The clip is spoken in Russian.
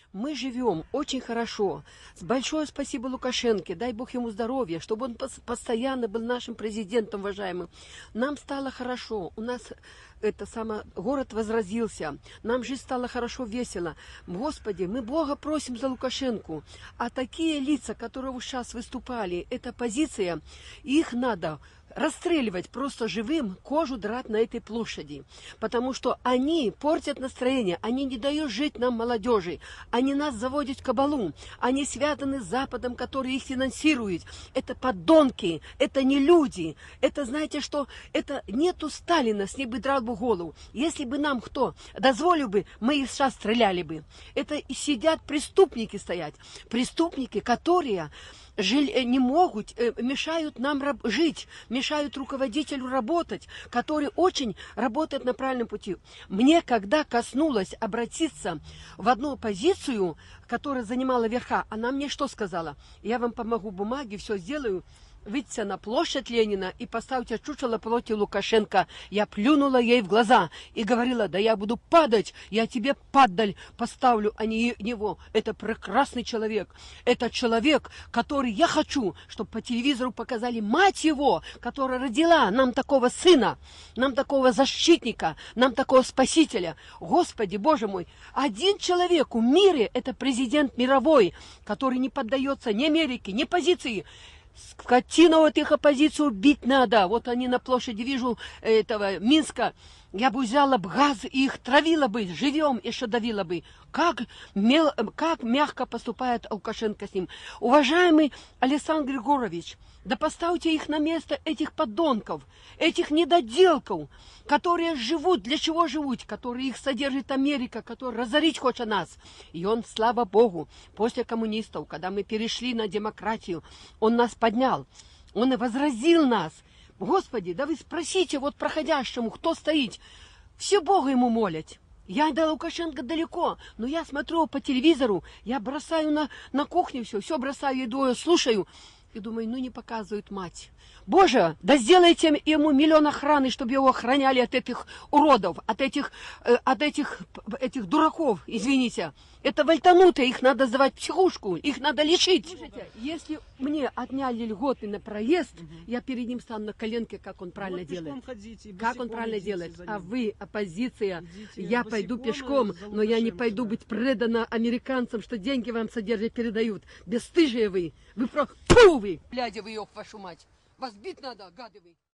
Мы живем очень хорошо. Большое спасибо Лукашенко. Дай Бог ему здоровья, чтобы он постоянно был нашим президентом, уважаемым. Нам стало хорошо. У нас город возразился. Нам жизнь стала хорошо, весело. Господи, мы Бога просим за Лукашенко. А такие лица, которые сейчас выступали, эта позиция, их надо расстреливать просто живым, кожу драть на этой площади. Потому что они портят настроение, они не дают жить нам, молодежи. Они нас заводят в кабалу. Они связаны с Западом, который их финансирует. Это подонки, это не люди. Это, знаете что, это нету Сталина, с ней бы драл бы голову. Если бы нам кто дозволил бы, мы их сейчас стреляли бы. Это и сидят преступники стоять. Преступники, которые не могут, мешают нам жить, мешают руководителю работать, который очень работает на правильном пути. Мне, когда коснулось обратиться в одну позицию, которая занимала верха, она мне что сказала? Я вам помогу, бумаги, все сделаю. Выйдите на площадь Ленина и поставьте чучело против Лукашенко. Я плюнула ей в глаза и говорила, да я буду падать, я тебе падаль поставлю, а не него. Это прекрасный человек. Это человек, который я хочу, чтобы по телевизору показали мать его, которая родила нам такого сына, нам такого защитника, нам такого спасителя. Господи, Боже мой, один человек в мире, это президент мировой, который не поддается ни Америке, ни позиции. Скотину вот их оппозицию бить надо. Вот они на площади, вижу, этого Минска. Я бы взяла бы газ и их травила бы, живем, еще давила бы. Как мягко поступает Лукашенко с ним. Уважаемый Александр Григорьевич, да поставьте их на место, этих подонков, этих недоделков, которые живут, для чего живут, которые их содержит Америка, которые разорить хочет нас. И он, слава Богу, после коммунистов, когда мы перешли на демократию, он нас поднял, он возразил нас. Господи, да вы спросите вот проходящему, кто стоит, все Бога ему молят. Я до Лукашенко далеко, но я смотрю по телевизору, я бросаю на кухню все бросаю, еду, слушаю. И думаю, ну не показывают мать. Боже, да сделайте ему миллион охраны, чтобы его охраняли от этих уродов, от этих дураков, извините. Это вальтанутые, их надо сдавать в психушку, их надо лечить. Слушайте, если мне отняли льготы на проезд, я перед ним стану на коленке, как он правильно делает. Как он правильно делает. А вы, оппозиция, я пойду пешком, но я не пойду быть предана американцам, что деньги вам содержат, передают. Бесстыжие вы. Вы просто... Фу вы! Глядя вы, ёб вашу мать. Вас бить надо, гады вы.